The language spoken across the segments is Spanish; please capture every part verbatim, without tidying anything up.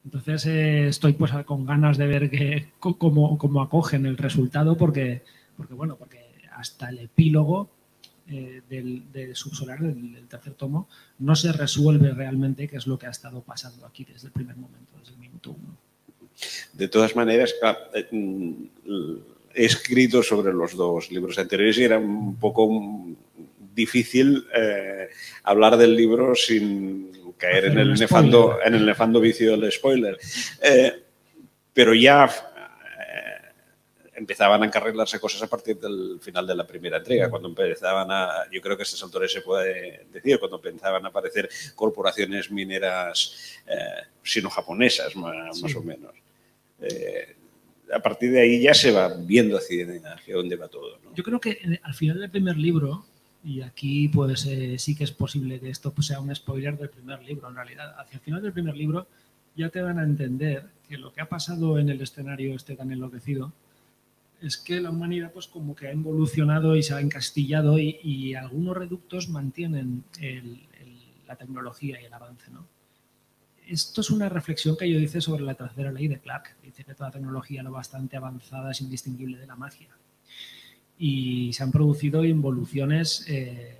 Entonces eh, estoy pues con ganas de ver que, cómo, cómo acogen el resultado porque, porque, bueno, porque hasta el epílogo eh, del, del Subsolar, del, del tercer tomo, no se resuelve realmente qué es lo que ha estado pasando aquí desde el primer momento, desde el minuto uno. De todas maneras, he escrito sobre los dos libros anteriores y era un poco difícil eh, hablar del libro sin caer en el, nefando, en el nefando vicio del spoiler. Eh, pero ya eh, empezaban a encarrilarse cosas a partir del final de la primera entrega, cuando empezaban a, yo creo que a estos autores se puede decir, cuando empezaban a aparecer corporaciones mineras eh, sino-japonesas, más, sí. más o menos. Eh, a partir de ahí ya se va viendo hacia, hacia dónde va todo, ¿no? Yo creo que al final del primer libro, y aquí pues eh, sí que es posible que esto pues, sea un spoiler del primer libro, en realidad, hacia el final del primer libro ya te van a entender que lo que ha pasado en el escenario este tan enloquecido es que la humanidad pues como que ha evolucionado y se ha encastillado y, y algunos reductos mantienen el, el, la tecnología y el avance, ¿no? Esto es una reflexión que yo hice sobre la tercera ley de Clarke. Dice que toda tecnología lo bastante avanzada es indistinguible de la magia. Y se han producido involuciones, eh,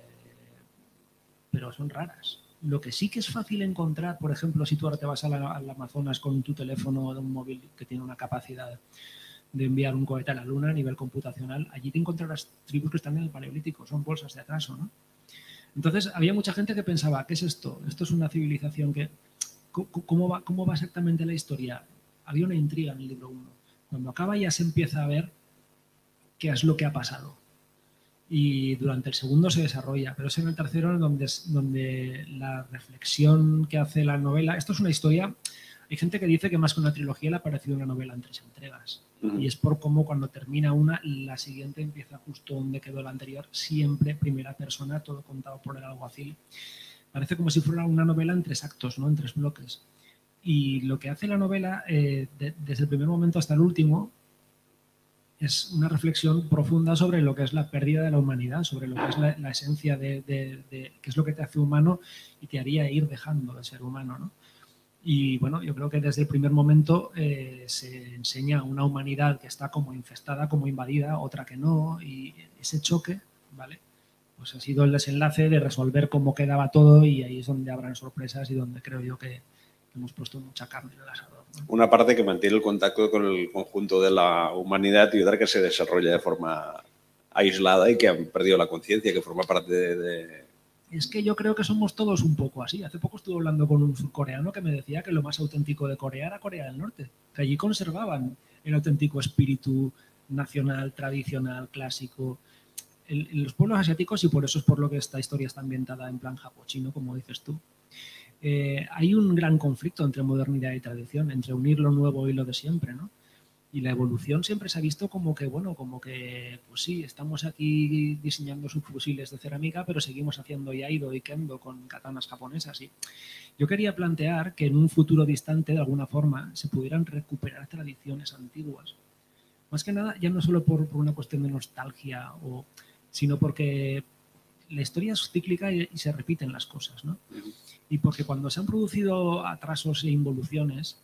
pero son raras. Lo que sí que es fácil encontrar, por ejemplo, si tú ahora te vas a la, al Amazonas con tu teléfono o de un móvil que tiene una capacidad de enviar un cohete a la Luna a nivel computacional, allí te encontrarás tribus que están en el Paleolítico, son bolsas de atraso, ¿no? Entonces, había mucha gente que pensaba, ¿qué es esto? Esto es una civilización que... ¿Cómo va, ¿Cómo va exactamente la historia? Había una intriga en el libro uno. Cuando acaba ya se empieza a ver qué es lo que ha pasado. Y durante el segundo se desarrolla, pero es en el tercero donde, donde la reflexión que hace la novela... Esto es una historia... Hay gente que dice que más que una trilogía le ha parecido una novela en tres entregas. Uh-huh. Y es por cómo cuando termina una, la siguiente empieza justo donde quedó la anterior, siempre primera persona, todo contado por el alguacil. Parece como si fuera una novela en tres actos, ¿no? En tres bloques. Y lo que hace la novela, eh, de, desde el primer momento hasta el último, es una reflexión profunda sobre lo que es la pérdida de la humanidad, sobre lo que es la, la esencia de, de, de qué es lo que te hace humano y te haría ir dejando de ser humano, ¿no? Y bueno, yo creo que desde el primer momento eh, se enseña una humanidad que está como infestada, como invadida, otra que no, y ese choque, ¿vale? Pues ha sido el desenlace de resolver cómo quedaba todo y ahí es donde habrán sorpresas y donde creo yo que hemos puesto mucha carne en el asador, ¿no? Una parte que mantiene el contacto con el conjunto de la humanidad y otra que se desarrolla de forma aislada y que han perdido la conciencia, que forma parte de, de... Es que yo creo que somos todos un poco así. Hace poco estuve hablando con un surcoreano que me decía que lo más auténtico de Corea era Corea del Norte, que allí conservaban el auténtico espíritu nacional, tradicional, clásico. En, en los pueblos asiáticos, y por eso es por lo que esta historia está ambientada en plan japo-chino, como dices tú, eh, hay un gran conflicto entre modernidad y tradición, entre unir lo nuevo y lo de siempre, ¿no? Y la evolución siempre se ha visto como que, bueno, como que, pues sí, estamos aquí diseñando subfusiles de cerámica, pero seguimos haciendo yaido y kendo con katanas japonesas. Y yo quería plantear que en un futuro distante, de alguna forma, se pudieran recuperar tradiciones antiguas. Más que nada, ya no solo por, por una cuestión de nostalgia, o, sino porque la historia es cíclica y, y se repiten las cosas, ¿no? Y porque cuando se han producido atrasos e involuciones,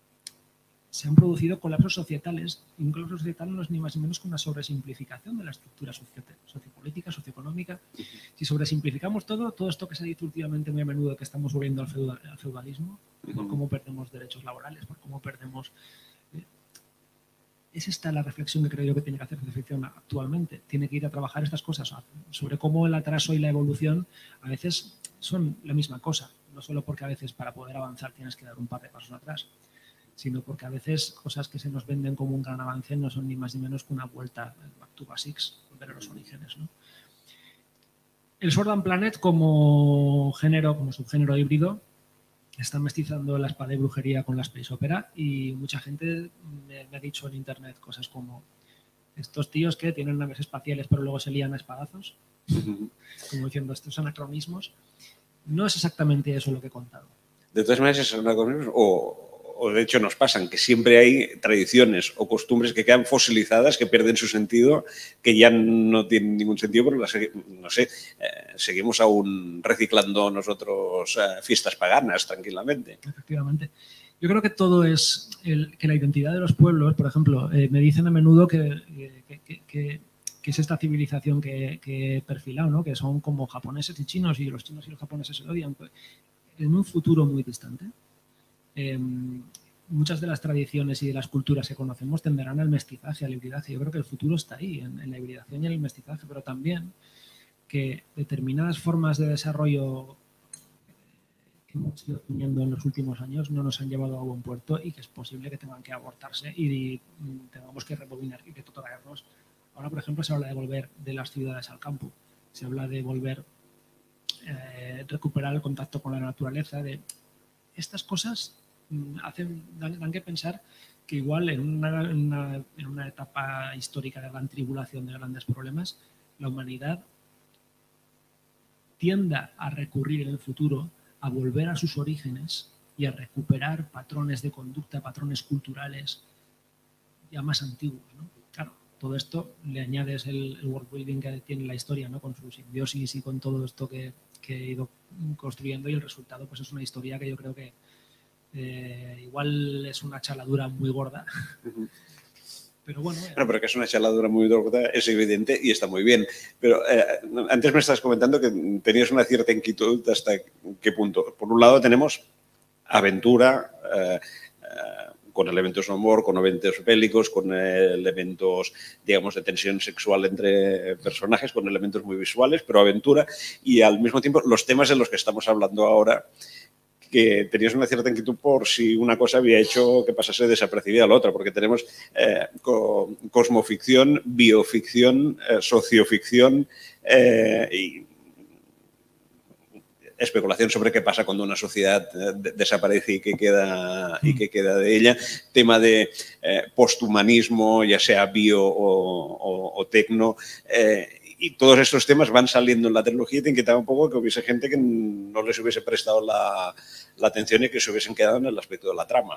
se han producido colapsos societales. Y un colapso societal no es ni más ni menos que una sobresimplificación de la estructura sociopolítica, socioeconómica. Si sobresimplificamos todo, todo esto que se ha dicho últimamente muy a menudo que estamos volviendo al, feudal, al feudalismo, por cómo perdemos derechos laborales, por cómo perdemos... Eh, es esta la reflexión que creo yo que tiene que hacer reflexión actualmente. Tiene que ir a trabajar estas cosas sobre cómo el atraso y la evolución a veces son la misma cosa. No solo porque a veces para poder avanzar tienes que dar un par de pasos atrás, sino porque a veces cosas que se nos venden como un gran avance no son ni más ni menos que una vuelta back to basics, volver a los orígenes, ¿no? El Sword and Planet como género, como subgénero híbrido, está mestizando la espada y brujería con la space opera y mucha gente me, me ha dicho en internet cosas como estos tíos que tienen naves espaciales pero luego se lían a espadazos, como diciendo estos anacronismos. No es exactamente eso lo que he contado. De todas maneras, ¿es anacronismos o...? O de hecho nos pasan, que siempre hay tradiciones o costumbres que quedan fosilizadas, que pierden su sentido, que ya no tienen ningún sentido, pero las, no sé, eh, seguimos aún reciclando nosotros eh, fiestas paganas tranquilamente. Efectivamente. Yo creo que todo es el, que la identidad de los pueblos, por ejemplo, eh, me dicen a menudo que, que, que, que, que es esta civilización que, que he perfilado, ¿no? Que son como japoneses y chinos y los chinos y los japoneses se odian. Pues, en un futuro muy distante, eh, muchas de las tradiciones y de las culturas que conocemos tenderán al mestizaje, al hibridaje. Yo creo que el futuro está ahí, en, en la hibridación y en el mestizaje, pero también que determinadas formas de desarrollo que hemos ido teniendo en los últimos años no nos han llevado a buen puerto y que es posible que tengan que abortarse y tengamos que rebobinar y que traernos. Ahora, por ejemplo, se habla de volver de las ciudades al campo, se habla de volver, eh, recuperar el contacto con la naturaleza. De estas cosas hacen, dan, dan que pensar que igual en una, en, una, en una etapa histórica de gran tribulación, de grandes problemas, la humanidad tienda a recurrir en el futuro a volver a sus orígenes y a recuperar patrones de conducta, patrones culturales ya más antiguos, ¿no? Claro, todo esto le añades el, el world building que tiene la historia, ¿no? Con su simbiosis y con todo esto que, que he ido construyendo, y el resultado pues es una historia que yo creo que eh, igual es una chaladura muy gorda. Uh-huh. Pero bueno, eh. bueno, pero que es una chaladura muy gorda, es evidente y está muy bien. Pero eh, antes me estabas comentando que tenías una cierta inquietud hasta qué punto. Por un lado tenemos aventura, eh, eh, con elementos de humor, con elementos bélicos, con eh, elementos, digamos, de tensión sexual entre personajes, con elementos muy visuales, pero aventura. Y al mismo tiempo los temas de los que estamos hablando ahora, que tenías una cierta inquietud por si una cosa había hecho que pasase desapercibida a la otra, porque tenemos eh, co cosmoficción, bioficción, eh, socioficción eh, y especulación sobre qué pasa cuando una sociedad eh, desaparece y qué queda, y qué queda de ella, tema de eh, posthumanismo, ya sea bio o, o, o tecno, eh, y todos estos temas van saliendo en la trilogía y te inquietaba un poco que hubiese gente que no les hubiese prestado la, la atención y que se hubiesen quedado en el aspecto de la trama.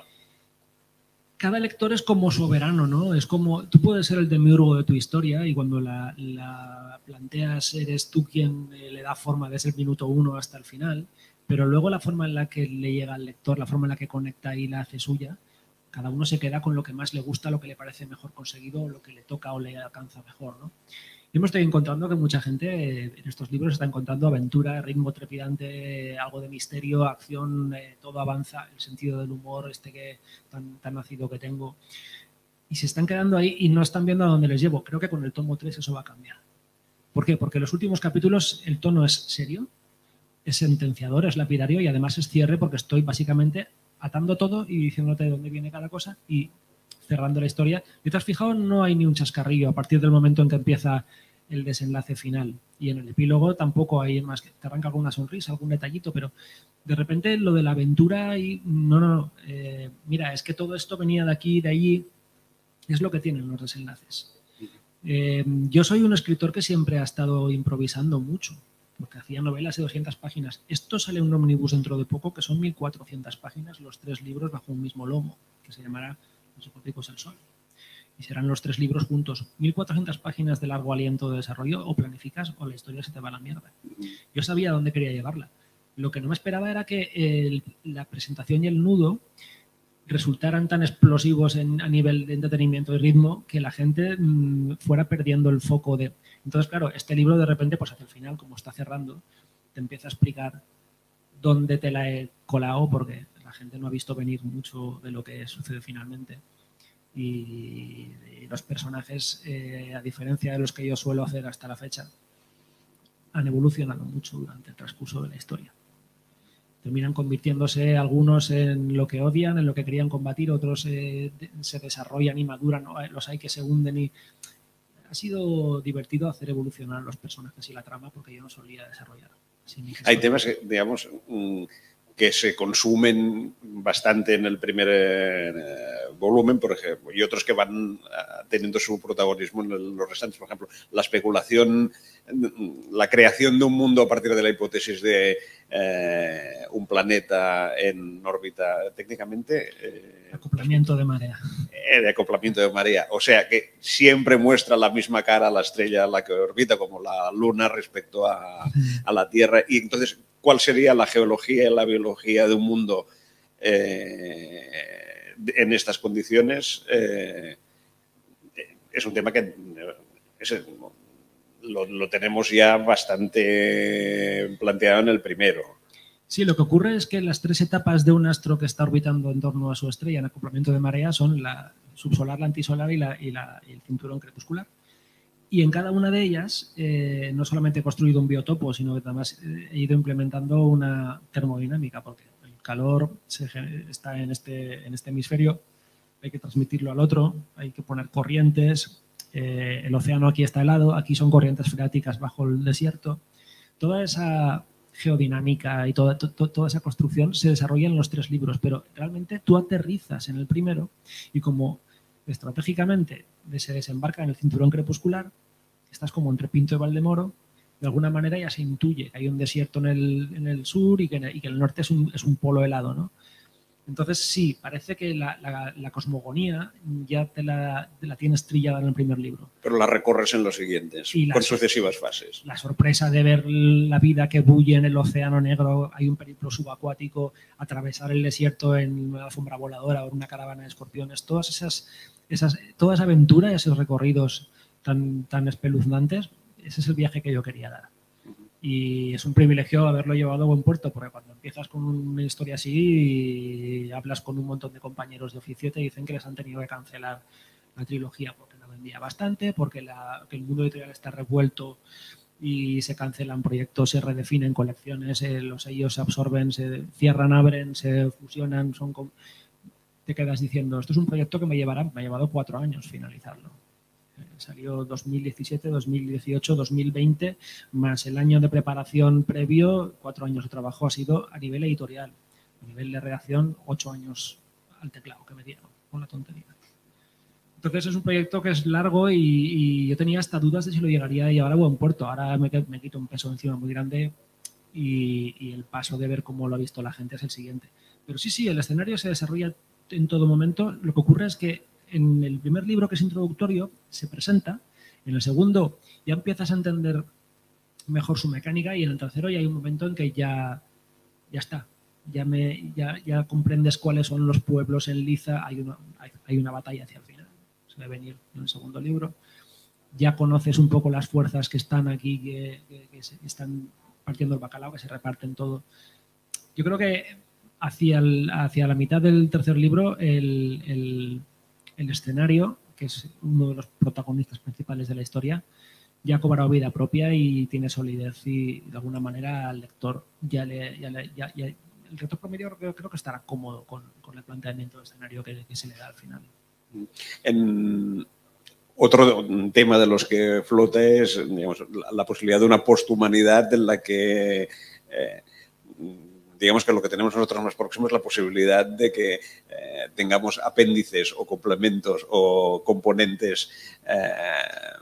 Cada lector es como soberano, ¿no? Es como, tú puedes ser el demiurgo de tu historia y cuando la, la planteas eres tú quien le da forma desde el minuto uno hasta el final, pero luego la forma en la que le llega al lector, la forma en la que conecta y la hace suya, cada uno se queda con lo que más le gusta, lo que le parece mejor conseguido, o lo que le toca o le alcanza mejor, ¿no? Yo me estoy encontrando que mucha gente en estos libros está encontrando aventura, ritmo trepidante, algo de misterio, acción, eh, todo avanza, el sentido del humor este que tan, tan nacido que tengo. Y se están quedando ahí y no están viendo a dónde les llevo. Creo que con el tomo tres eso va a cambiar. ¿Por qué? Porque en los últimos capítulos el tono es serio, es sentenciador, es lapidario y además es cierre porque estoy básicamente atando todo y diciéndote de dónde viene cada cosa y cerrando la historia. Y te has fijado, no hay ni un chascarrillo a partir del momento en que empieza el desenlace final. Y en el epílogo tampoco hay más que te arranca alguna sonrisa, algún detallito, pero de repente lo de la aventura y no, no, no. Eh, mira, es que todo esto venía de aquí, de allí, es lo que tienen los desenlaces. Eh, yo soy un escritor que siempre ha estado improvisando mucho, porque hacía novelas de doscientas páginas. Esto sale en un ómnibus dentro de poco, que son mil cuatrocientas páginas, los tres libros bajo un mismo lomo, que se llamará Los Ecóticos del Sol. Y serán los tres libros juntos. mil cuatrocientas páginas de largo aliento de desarrollo, o planificas o la historia se te va a la mierda. Yo sabía dónde quería llevarla. Lo que no me esperaba era que el, la presentación y el nudo resultaran tan explosivos en, a nivel de entretenimiento y ritmo que la gente mmm, fuera perdiendo el foco de... Entonces, claro, este libro de repente, pues hacia el final, como está cerrando, te empieza a explicar dónde te la he colado, porque la gente no ha visto venir mucho de lo que sucede finalmente. Y, y los personajes, eh, a diferencia de los que yo suelo hacer hasta la fecha, han evolucionado mucho durante el transcurso de la historia. Terminan convirtiéndose algunos en lo que odian, en lo que querían combatir, otros eh, se desarrollan y maduran, ¿no? Los hay que se hunden y... Ha sido divertido hacer evolucionar los personajes y la trama porque yo no solía desarrollar. Hay temas que, digamos, que se consumen bastante en el primer eh, volumen, por ejemplo, y otros que van teniendo su protagonismo en los restantes. Por ejemplo, la especulación, la creación de un mundo a partir de la hipótesis de eh, un planeta en órbita, técnicamente... Eh, acoplamiento de marea. Eh, de acoplamiento de marea. O sea, que siempre muestra la misma cara a la estrella a la que orbita, como la Luna respecto a, a la Tierra. Y entonces, ¿cuál sería la geología y la biología de un mundo eh, en estas condiciones eh, es un tema que es, lo, lo tenemos ya bastante planteado en el primero. Sí, lo que ocurre es que las tres etapas de un astro que está orbitando en torno a su estrella en acoplamiento de marea son la subsolar, la antisolar y, la, y, la, y el cinturón crepuscular. Y en cada una de ellas eh, no solamente he construido un biotopo, sino que además he ido implementando una termodinámica, porque el calor se, está en este, en este hemisferio, hay que transmitirlo al otro, hay que poner corrientes, eh, el océano aquí está helado, aquí son corrientes freáticas bajo el desierto. Toda esa geodinámica y toda, to, toda esa construcción se desarrolla en los tres libros, pero realmente tú aterrizas en el primero y como estratégicamente se desembarca en el cinturón crepuscular, estás como entre Pinto y Valdemoro, de alguna manera ya se intuye que hay un desierto en el, en el sur y que, y que el norte es un, es un polo helado, ¿no? Entonces sí, parece que la, la, la cosmogonía ya te la, te la tienes trillada en el primer libro. Pero la recorres en los siguientes, y con la, sucesivas fases. La sorpresa de ver la vida que bulle en el océano negro, hay un periplo subacuático, atravesar el desierto en una alfombra voladora o en una caravana de escorpiones, todas esas, esas, toda esa aventura, esos recorridos tan, tan espeluznantes, ese es el viaje que yo quería dar. Y es un privilegio haberlo llevado a buen puerto, porque cuando empiezas con una historia así y hablas con un montón de compañeros de oficio, te dicen que les han tenido que cancelar la trilogía porque no vendía bastante, porque la, que el mundo editorial está revuelto y se cancelan proyectos, se redefinen colecciones, eh, los sellos se absorben, se cierran, abren, se fusionan, son con... te quedas diciendo, esto es un proyecto que me llevará, me ha llevado cuatro años finalizarlo. Salió dos mil diecisiete, dos mil dieciocho, dos mil veinte, más el año de preparación previo, cuatro años de trabajo ha sido a nivel editorial. A nivel de redacción, ocho años al teclado que me dieron, con la tontería. Entonces es un proyecto que es largo y, y yo tenía hasta dudas de si lo llegaría a llevar a buen puerto. Ahora me, me quito un peso encima muy grande y, y el paso de ver cómo lo ha visto la gente es el siguiente. Pero sí, sí, el escenario se desarrolla en todo momento. Lo que ocurre es que en el primer libro, que es introductorio, se presenta. En el segundo ya empiezas a entender mejor su mecánica y en el tercero ya hay un momento en que ya, ya está. Ya, me, ya, ya comprendes cuáles son los pueblos en liza. Hay una, hay, hay una batalla hacia el final. Se ve venir en el segundo libro. Ya conoces un poco las fuerzas que están aquí, que, que, que se, están partiendo el bacalao, que se reparten todo. Yo creo que hacia, el, hacia la mitad del tercer libro el... el el escenario, que es uno de los protagonistas principales de la historia, ya ha cobrado vida propia y tiene solidez y de alguna manera al lector ya le... Ya le ya, ya, el lector promedio creo, creo que estará cómodo con, con el planteamiento del escenario que, que se le da al final. En otro tema de los que flota es, digamos, la, la posibilidad de una posthumanidad en la que... Eh, digamos que lo que tenemos nosotros más próximo es la posibilidad de que eh, tengamos apéndices o complementos o componentes eh,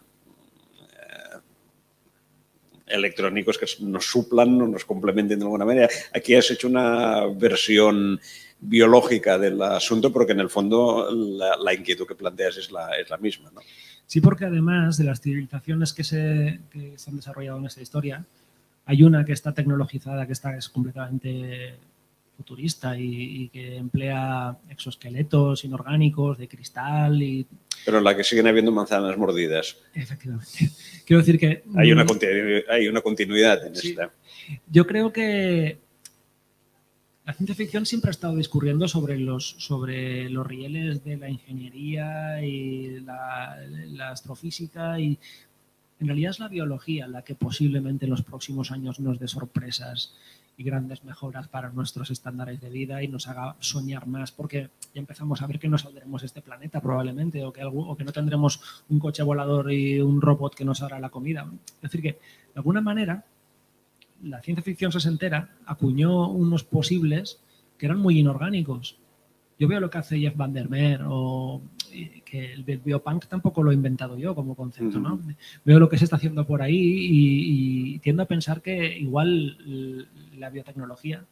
electrónicos que nos suplan o nos complementen de alguna manera. Aquí has hecho una versión biológica del asunto, pero que en el fondo la, la inquietud que planteas es la, es la misma, ¿no? Sí, porque además de las civilizaciones que se, que se han desarrollado en esta historia, hay una que está tecnologizada, que está, es completamente futurista y, y que emplea exoesqueletos inorgánicos de cristal. Y... Pero en la que siguen habiendo manzanas mordidas. Efectivamente. Quiero decir que... Hay una, hay una continuidad en sí, esta. Yo creo que la ciencia ficción siempre ha estado discurriendo sobre los, sobre los rieles de la ingeniería y la, la astrofísica y... En realidad es la biología la que posiblemente en los próximos años nos dé sorpresas y grandes mejoras para nuestros estándares de vida y nos haga soñar más, porque ya empezamos a ver que no saldremos de este planeta probablemente o que, algo, o que no tendremos un coche volador y un robot que nos hará la comida. Es decir, que de alguna manera la ciencia ficción sesentera acuñó unos posibles que eran muy inorgánicos. Yo veo lo que hace Jeff Vandermeer o que el biopunk tampoco lo he inventado yo como concepto, ¿no? Uh-huh. Veo lo que se está haciendo por ahí y, y tiendo a pensar que igual la biotecnología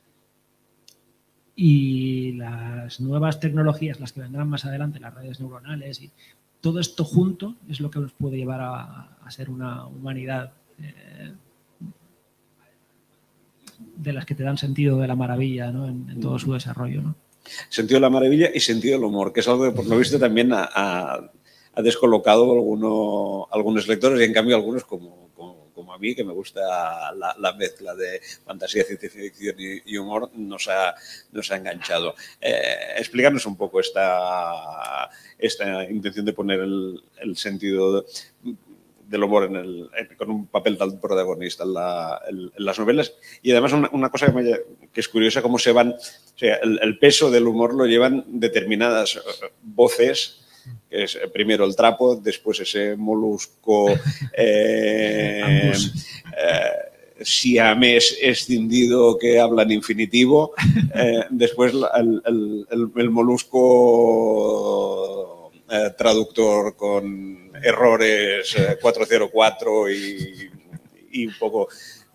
y las nuevas tecnologías, las que vendrán más adelante, las redes neuronales y todo esto junto es lo que nos puede llevar a, a ser una humanidad eh, de las que te dan sentido de la maravilla, ¿no? en, en todo su desarrollo, ¿no? Sentido de la maravilla y sentido del humor, que es algo que por lo visto también ha, ha, ha descolocado alguno, algunos lectores y en cambio algunos como, como, como a mí, que me gusta la, la mezcla de fantasía, ciencia ficción y, y humor, nos ha, nos ha enganchado. Eh, explícanos un poco esta, esta intención de poner el, el sentido de, del humor en el, en, con un papel tan protagonista en, la, en, en las novelas. Y además una, una cosa que, me, que es curiosa, cómo se van, o sea, el, el peso del humor lo llevan determinadas voces, que es primero el trapo, después ese molusco eh, eh, siamés escindido que habla en infinitivo, eh, después el, el, el, el molusco eh, traductor con errores eh, cuatro cero cuatro y, y un poco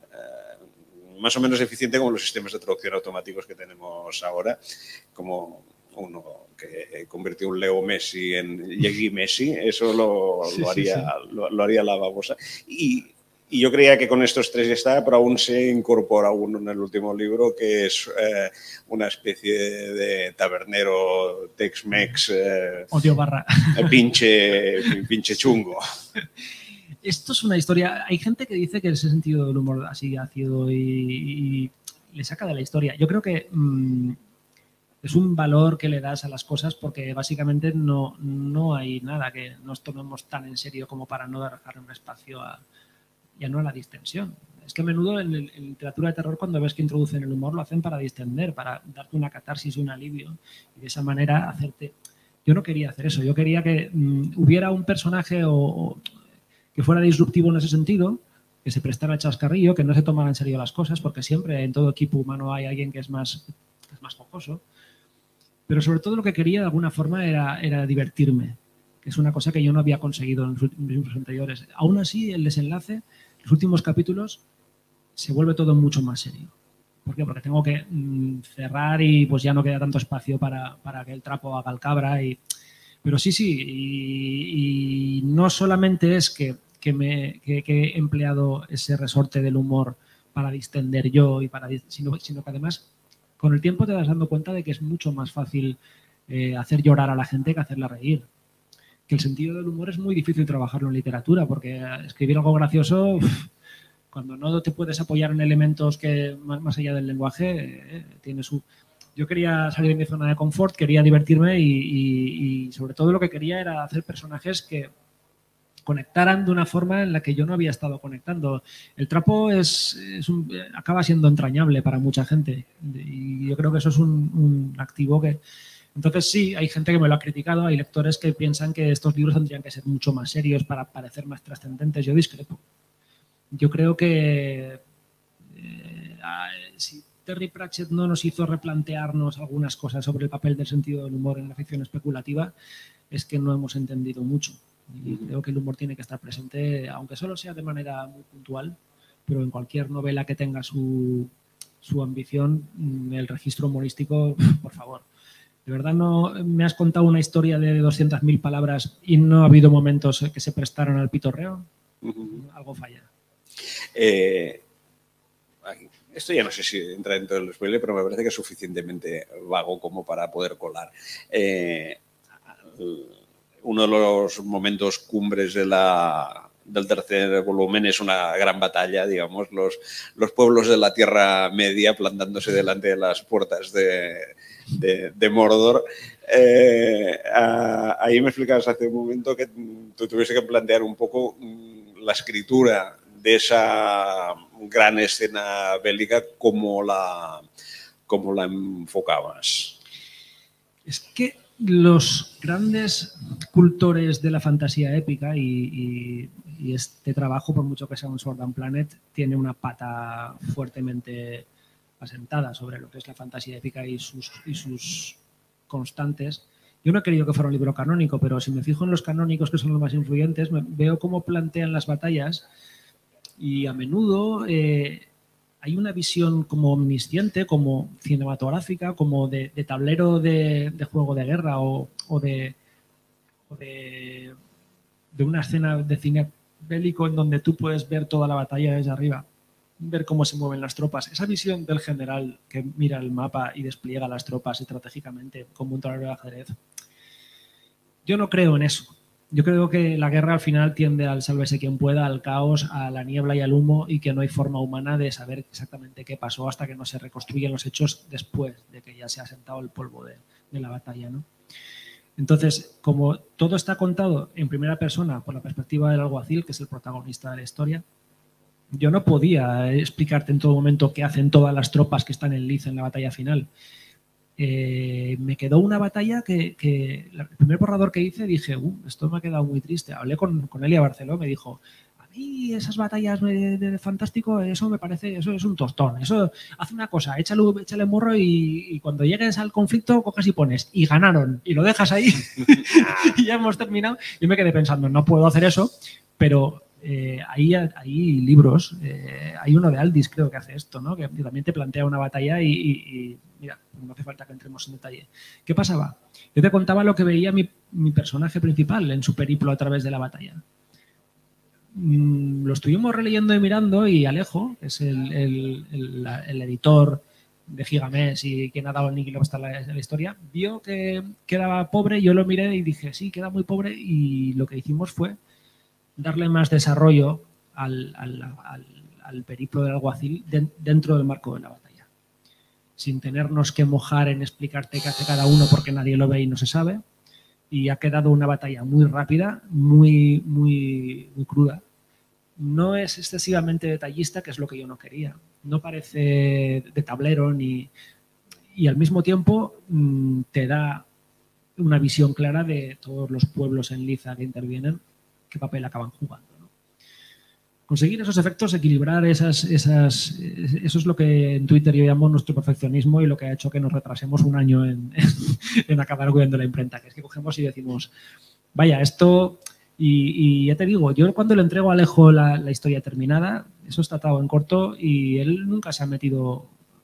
eh, más o menos eficiente como los sistemas de traducción automáticos que tenemos ahora, como uno que convirtió un Leo Messi en Yegi Messi, eso lo, sí, lo, haría, sí, sí. Lo, lo haría la babosa. Y, y yo creía que con estos tres ya está, pero aún se incorpora uno en el último libro que es eh, una especie de tabernero Tex-Mex. Eh, Odio barra. Pinche, pinche chungo. Esto es una historia. Hay gente que dice que ese sentido del humor así ácido y, y le saca de la historia. Yo creo que mmm, es un valor que le das a las cosas porque básicamente no, no hay nada que nos tomemos tan en serio como para no dejar un espacio a, ya no a la distensión. Es que a menudo en, en literatura de terror, cuando ves que introducen el humor, lo hacen para distender, para darte una catarsis, un alivio y de esa manera hacerte... Yo no quería hacer eso, yo quería que mmm, hubiera un personaje o, o que fuera disruptivo en ese sentido, que se prestara al chascarrillo, que no se tomara en serio las cosas, porque siempre en todo equipo humano hay alguien que es más, que es más jocoso. Pero sobre todo lo que quería de alguna forma era, era divertirme, que es una cosa que yo no había conseguido en los libros anteriores. Aún así, el desenlace, los últimos capítulos, se vuelve todo mucho más serio. ¿Por qué? Porque tengo que mmm, cerrar y pues ya no queda tanto espacio para, para que el trapo haga el cabra. Y... Pero sí, sí, y, y no solamente es que, que, me, que, que he empleado ese resorte del humor para distender yo, y para, sino, sino que además... Con el tiempo te vas dando cuenta de que es mucho más fácil eh, hacer llorar a la gente que hacerla reír. Que el sentido del humor es muy difícil trabajarlo en literatura, porque escribir algo gracioso, uff, cuando no te puedes apoyar en elementos que más, más allá del lenguaje, eh, tiene su... Yo quería salir de mi zona de confort, quería divertirme y, y, y sobre todo lo que quería era hacer personajes que conectaran de una forma en la que yo no había estado conectando. El trapo es, es un, acaba siendo entrañable para mucha gente y yo creo que eso es un, un activo que... Entonces sí, hay gente que me lo ha criticado, hay lectores que piensan que estos libros tendrían que ser mucho más serios para parecer más trascendentes. Yo discrepo. Yo creo que eh, si Terry Pratchett no nos hizo replantearnos algunas cosas sobre el papel del sentido del humor en la ficción especulativa, es que no hemos entendido mucho. Y creo que el humor tiene que estar presente, aunque solo sea de manera muy puntual, pero en cualquier novela que tenga su, su ambición, el registro humorístico, por favor. De verdad, no me has contado una historia de doscientas mil palabras y no ha habido momentos que se prestaron al pitorreo. Uh-huh. Algo falla. Eh, esto ya no sé si entra dentro del spoiler, pero me parece que es suficientemente vago como para poder colar. Eh, uno de los momentos cumbres de la, del tercer volumen es una gran batalla, digamos, los, los pueblos de la Tierra Media plantándose delante de las puertas de, de, de Mordor. Eh, a, ahí me explicabas hace un momento que tú tuviese que plantear un poco la escritura de esa gran escena bélica, ¿cómo la, cómo la enfocabas? Es que los grandes cultores de la fantasía épica y, y, y este trabajo, por mucho que sea un Sword and Planet, tiene una pata fuertemente asentada sobre lo que es la fantasía épica y sus, y sus constantes. Yo no he querido que fuera un libro canónico, pero si me fijo en los canónicos, que son los más influyentes, me, veo cómo plantean las batallas y a menudo... Eh, hay una visión como omnisciente, como cinematográfica, como de, de tablero de, de juego de guerra o, o, de, o de, de una escena de cine bélico en donde tú puedes ver toda la batalla desde arriba. ver cómo se mueven las tropas. Esa visión del general que mira el mapa y despliega las tropas estratégicamente como un tablero de ajedrez. Yo no creo en eso. Yo creo que la guerra al final tiende al sálvese quien pueda, al caos, a la niebla y al humo, y que no hay forma humana de saber exactamente qué pasó hasta que no se reconstruyen los hechos después de que ya se ha sentado el polvo de, de la batalla, ¿no? Entonces, como todo está contado en primera persona por la perspectiva del alguacil, que es el protagonista de la historia, yo no podía explicarte en todo momento qué hacen todas las tropas que están en liz en la batalla final. Eh, me quedó una batalla que, que el primer borrador que hice dije, uh, esto me ha quedado muy triste. Hablé con, con Elia Barceló, me dijo, a mí esas batallas de, de Fantástico, eso me parece, eso es un tostón. Eso, haz una cosa, échale, échale morro y, y cuando llegues al conflicto coges y pones, y ganaron, y lo dejas ahí y ya hemos terminado. Yo me quedé pensando, no puedo hacer eso, pero eh, hay, hay libros, eh, hay uno de Aldis creo que hace esto, ¿no? Que también te plantea una batalla y, y, y mira, no hace falta que entremos en detalle. ¿Qué pasaba? Yo te contaba lo que veía mi, mi personaje principal en su periplo a través de la batalla. Mm, lo estuvimos releyendo y mirando y Alejo, que es el, el, el, el editor de Gigamés y quien ha dado el níquel hasta la, la historia, vio que quedaba pobre, yo lo miré y dije, sí, queda muy pobre, y lo que hicimos fue darle más desarrollo al, al, al, al periplo del alguacil de, dentro del marco de la batalla, sin tenernos que mojar en explicarte qué hace cada uno porque nadie lo ve y no se sabe. Y ha quedado una batalla muy rápida, muy, muy, muy cruda. No es excesivamente detallista, que es lo que yo no quería. No parece de tablero ni... Y al mismo tiempo mmm, te da una visión clara de todos los pueblos en liza que intervienen, qué papel acaban jugando. Conseguir esos efectos, equilibrar esas, esas, eso es lo que en Twitter yo llamo nuestro perfeccionismo y lo que ha hecho que nos retrasemos un año en, en, en acabar cuidando la imprenta, que es que cogemos y decimos, vaya, esto, y, y ya te digo, yo cuando le entrego a Alejo la, la historia terminada, eso está atado en corto y él nunca se ha metido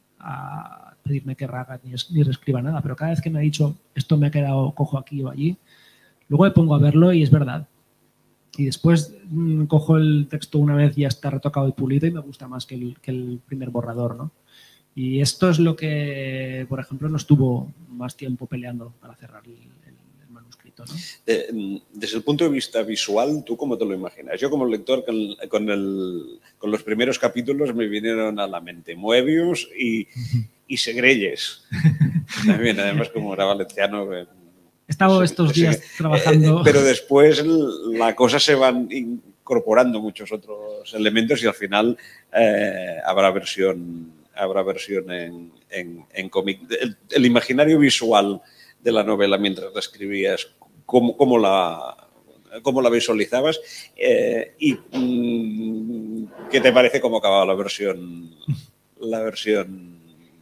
a pedirme que haga ni, ni reescriba nada, pero cada vez que me ha dicho, esto me ha quedado cojo aquí o allí, luego me pongo a verlo y es verdad. Y después mmm, cojo el texto una vez y ya está retocado y pulido y me gusta más que el, que el primer borrador, ¿no? Y esto es lo que, por ejemplo, nos tuvo más tiempo peleando para cerrar el, el, el manuscrito, ¿no? Eh, desde el punto de vista visual, ¿tú cómo te lo imaginas? Yo como lector con, con, el, con los primeros capítulos me vinieron a la mente Moebius y, y Segrelles. También, además, como era valenciano... Eh, He estado estos días sí, trabajando... Eh, pero después la cosa se van incorporando muchos otros elementos y al final eh, habrá versión, habrá versión en, en, en cómic. El, el imaginario visual de la novela mientras la escribías, ¿cómo, cómo, la, cómo la visualizabas? Eh, ¿Y mmm, qué te parece cómo acababa la versión, la versión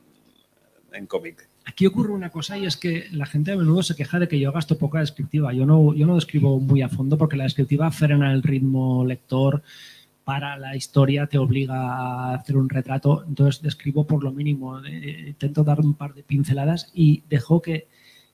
en cómic? Aquí ocurre una cosa y es que la gente a menudo se queja de que yo gasto poca descriptiva. Yo no, yo no describo muy a fondo porque la descriptiva frena el ritmo lector, para la historia, te obliga a hacer un retrato. Entonces describo por lo mínimo, eh, intento dar un par de pinceladas y dejo que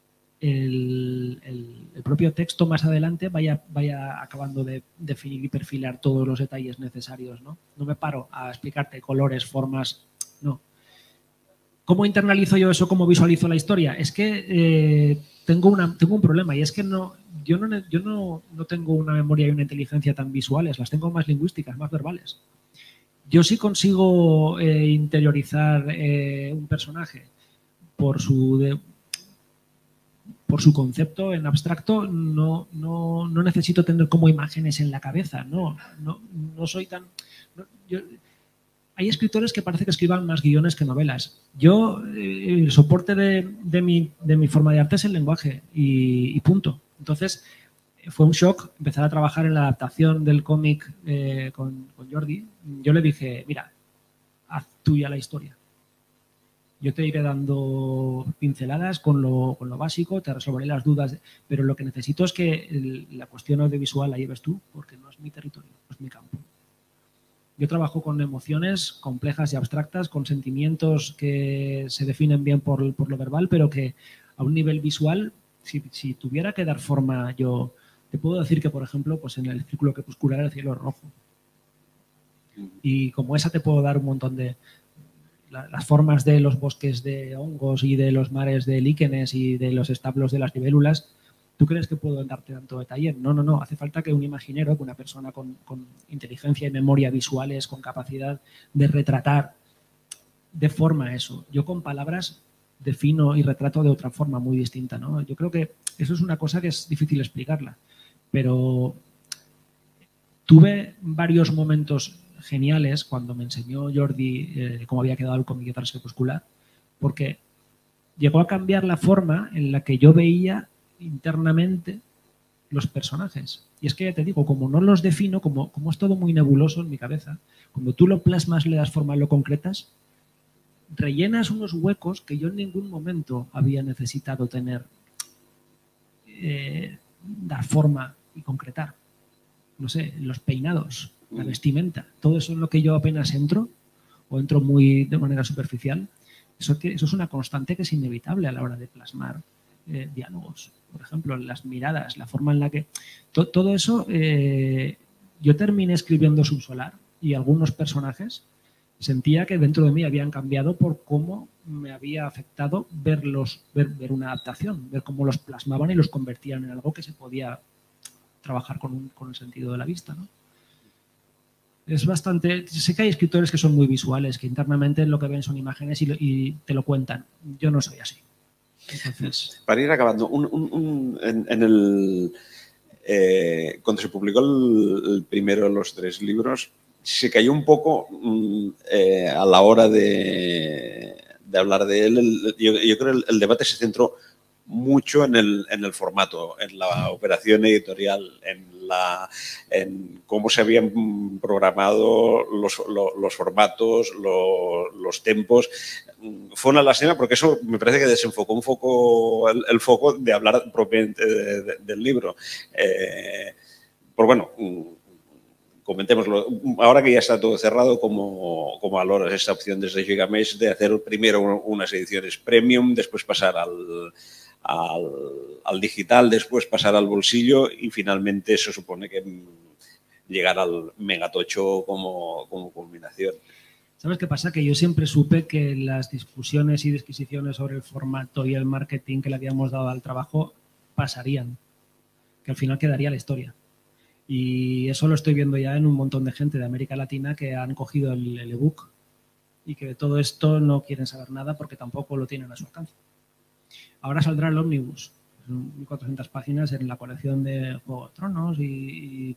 el, el, el propio texto más adelante vaya, vaya acabando de definir y perfilar todos los detalles necesarios, ¿no? No me paro a explicarte colores, formas, no. ¿Cómo internalizo yo eso? ¿Cómo visualizo la historia? Es que eh, tengo, una, tengo un problema y es que no, yo, no, yo no, no tengo una memoria y una inteligencia tan visuales, las tengo más lingüísticas, más verbales. Yo sí consigo eh, interiorizar eh, un personaje por su, de, por su concepto en abstracto, no, no, no necesito tener como imágenes en la cabeza, no, no, no soy tan... No, yo, hay escritores que parece que escriban más guiones que novelas. Yo, eh, el soporte de, de, mi, de mi forma de arte es el lenguaje y, y punto. Entonces, fue un shock empezar a trabajar en la adaptación del cómic eh, con, con Jordi. Yo le dije, mira, haz tuya la historia. Yo te iré dando pinceladas con lo, con lo básico, te resolveré las dudas, pero lo que necesito es que el, la cuestión audiovisual la lleves tú, porque no es mi territorio, no es mi campo. Yo trabajo con emociones complejas y abstractas, con sentimientos que se definen bien por, por lo verbal, pero que a un nivel visual, si, si tuviera que dar forma, yo te puedo decir que, por ejemplo, pues en el círculo crepuscular el cielo es rojo. Y como esa te puedo dar un montón de... La, las formas de los bosques de hongos y de los mares de líquenes y de los establos de las libélulas. ¿Tú crees que puedo darte tanto detalle? No, no, no. Hace falta que un imaginero, que una persona con, con inteligencia y memoria visuales, con capacidad de retratar de forma eso. Yo con palabras defino y retrato de otra forma muy distinta, ¿no? Yo creo que eso es una cosa que es difícil explicarla, pero tuve varios momentos geniales cuando me enseñó Jordi eh, cómo había quedado el cómic de Trash Crepuscular, porque llegó a cambiar la forma en la que yo veía internamente los personajes. Y es que ya te digo, como no los defino, como, como es todo muy nebuloso en mi cabeza, cuando tú lo plasmas, le das forma, lo concretas, rellenas unos huecos que yo en ningún momento había necesitado tener, eh, dar forma y concretar. No sé, los peinados, la vestimenta, todo eso en lo que yo apenas entro o entro muy de manera superficial, eso, que, eso es una constante que es inevitable a la hora de plasmar eh, diálogos. Por ejemplo, las miradas, la forma en la que... To, todo eso, eh, yo terminé escribiendo Subsolar y algunos personajes sentía que dentro de mí habían cambiado por cómo me había afectado verlos, ver, ver una adaptación, ver cómo los plasmaban y los convertían en algo que se podía trabajar con, un, con el sentido de la vista, ¿no? Es bastante... Sé que hay escritores que son muy visuales, que internamente lo que ven son imágenes y, lo, y te lo cuentan. Yo no soy así. Entonces... Para ir acabando, un, un, un, en, en el... Eh, cuando se publicó el, el primero de los tres libros, se cayó un poco eh, a la hora de, de hablar de él. El, yo, yo creo que el, el debate se centró mucho en el, en el formato, en la operación editorial, en, la, en cómo se habían programado los, los, los formatos, los, los tempos. Fue una lástima porque eso me parece que desenfocó un foco, el, el foco de hablar propiamente de, de, del libro. Eh, pues bueno, comentémoslo. Ahora que ya está todo cerrado, ¿cómo, cómo valoras esta opción desde Gigamesh de hacer primero unas ediciones premium, después pasar al... Al, al digital, después pasar al bolsillo y finalmente se supone que llegar al megatocho como, como culminación? ¿Sabes qué pasa? Que yo siempre supe que las discusiones y disquisiciones sobre el formato y el marketing que le habíamos dado al trabajo pasarían, que al final quedaría la historia. Y eso lo estoy viendo ya en un montón de gente de América Latina que han cogido el, el ebook y que de todo esto no quieren saber nada porque tampoco lo tienen a su alcance. Ahora saldrá el Omnibus, mil cuatrocientas páginas en la colección de Juego de Tronos y, y,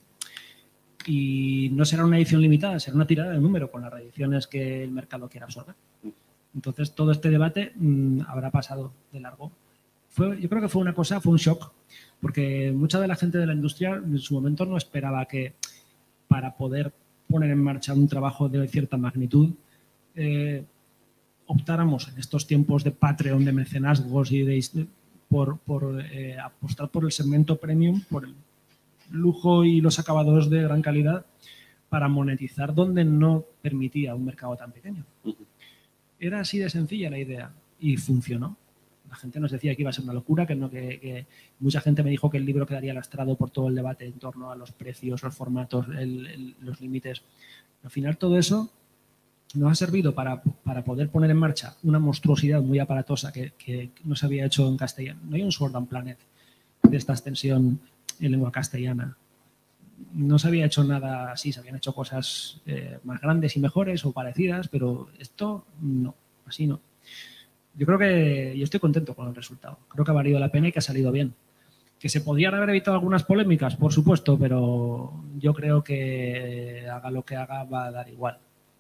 y no será una edición limitada, será una tirada de número con las reediciones que el mercado quiera absorber. Entonces, todo este debate mmm, habrá pasado de largo. Fue, yo creo que fue una cosa, fue un shock, porque mucha de la gente de la industria en su momento no esperaba que para poder poner en marcha un trabajo de cierta magnitud, eh, optáramos en estos tiempos de Patreon, de mecenazgos y de por, por eh, apostar por el segmento premium, por el lujo y los acabados de gran calidad para monetizar donde no permitía un mercado tan pequeño. Era así de sencilla la idea y funcionó. La gente nos decía que iba a ser una locura, que, no, que, que mucha gente me dijo que el libro quedaría lastrado por todo el debate en torno a los precios, los formatos, el, el, los límites. Al final todo eso nos ha servido para, para poder poner en marcha una monstruosidad muy aparatosa que, que no se había hecho en castellano. No hay un Sword and Planet de esta extensión en lengua castellana. No se había hecho nada así, se habían hecho cosas eh, más grandes y mejores o parecidas, pero esto no, así no. Yo creo que yo estoy contento con el resultado. Creo que ha valido la pena y que ha salido bien. ¿Que se podrían haber evitado algunas polémicas? Por supuesto, pero yo creo que haga lo que haga va a dar igual.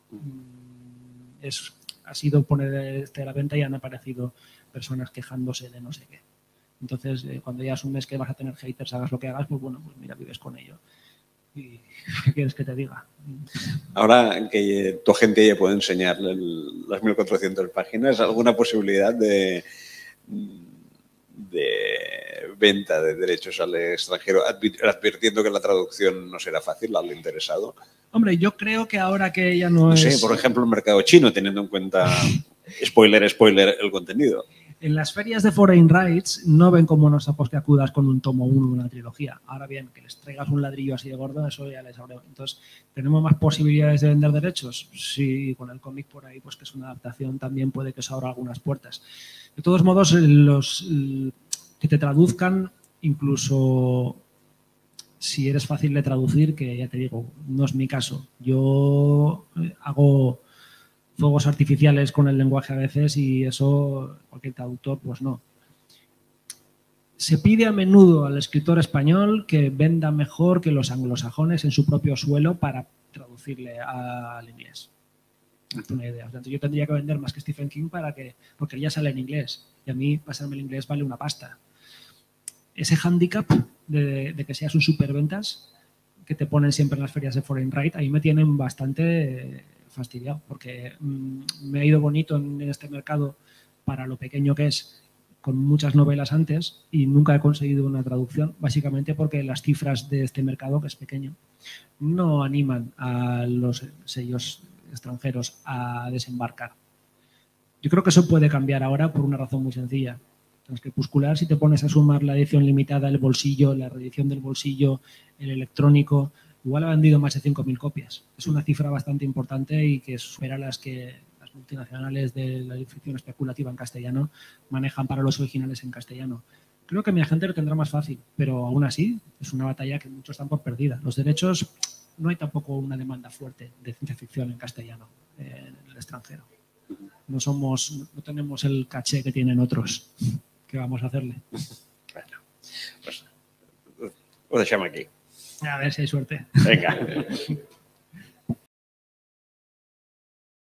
Es, ha sido poner este a la venta y han aparecido personas quejándose de no sé qué. Entonces, eh, cuando ya asumes que vas a tener haters, hagas lo que hagas, pues bueno, pues mira, vives con ello. ¿Y qué quieres que te diga? Ahora que tu gente ya puede enseñar el, las mil cuatrocientas páginas, ¿alguna posibilidad de, de venta de derechos al extranjero, advirtiendo que la traducción no será fácil al interesado? Hombre, yo creo que ahora que ya no, no es... sé, por ejemplo, el mercado chino, teniendo en cuenta, spoiler, spoiler, el contenido. En las ferias de Foreign Rights no ven como nos apos que acudas con un tomo uno de una trilogía. Ahora bien, que les traigas un ladrillo así de gordo, eso ya les abre. Entonces, ¿tenemos más posibilidades de vender derechos? Sí, con el cómic por ahí, pues que es una adaptación, también puede que os abra algunas puertas. De todos modos, los que te traduzcan, incluso si eres fácil de traducir, que ya te digo, no es mi caso. Yo hago fuegos artificiales con el lenguaje a veces y eso cualquier traductor pues no. Se pide a menudo al escritor español que venda mejor que los anglosajones en su propio suelo para traducirle al inglés. Una idea. O sea, yo tendría que vender más que Stephen King para que, porque ya sale en inglés y a mí pasarme el inglés vale una pasta. Ese hándicap de, de que seas un superventas que te ponen siempre en las ferias de Foreign Right, ahí me tienen bastante fastidiado, porque mmm, me ha ido bonito en este mercado para lo pequeño que es, con muchas novelas antes, y nunca he conseguido una traducción, básicamente porque las cifras de este mercado, que es pequeño, no animan a los sellos extranjeros a desembarcar. Yo creo que eso puede cambiar ahora por una razón muy sencilla. Tienes que Crepuscular, si te pones a sumar la edición limitada, el bolsillo, la reedición del bolsillo, el electrónico, igual ha vendido más de cinco mil copias. Es una cifra bastante importante y que supera las que las multinacionales de la difusión especulativa en castellano manejan para los originales en castellano. Creo que mi agente lo tendrá más fácil, pero aún así es una batalla que muchos están por perdida. Los derechos, no hay tampoco una demanda fuerte de ciencia ficción en castellano en el extranjero. No somos, no tenemos el caché que tienen otros. ¿Qué vamos a hacerle? Bueno, pues lo dejamos aquí. A ver si hay suerte. Venga.